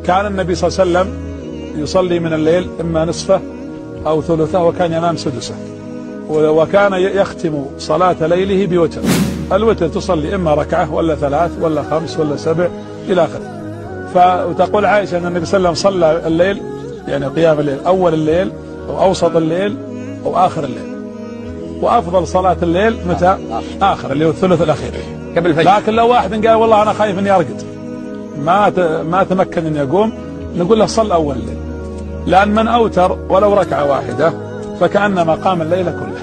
كان النبي صلى الله عليه وسلم يصلي من الليل إما نصفه أو ثلثه، وكان ينام سدسه، وكان يختم صلاة ليله بوتر. الوتر تصلي إما ركعة ولا 3 ولا 5 ولا 7 إلى آخره. فتقول عائشة أن النبي صلى الله عليه وسلم صلى الليل، يعني قيام الليل، أول الليل أو أوسط الليل أو آخر الليل، وأفضل صلاة الليل متى؟ آخر، اللي هو الثلث الأخير قبل الفجر. لكن لو واحد قال والله أنا خايف إني أرقد، ما تمكن إني أقوم، نقول له صل أول الليل، لأن من أوتر ولو ركعة واحدة فكأنما قام الليل كله.